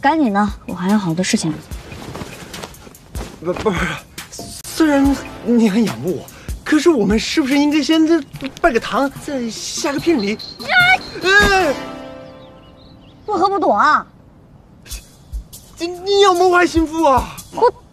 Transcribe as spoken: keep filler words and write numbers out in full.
赶紧的，我还有好多事情。 不不是，虽然你很仰慕我，可是我们是不是应该先这拜个堂，再下个聘礼？哎， 为何不躲啊？ 你你要谋害心腹啊！ 我。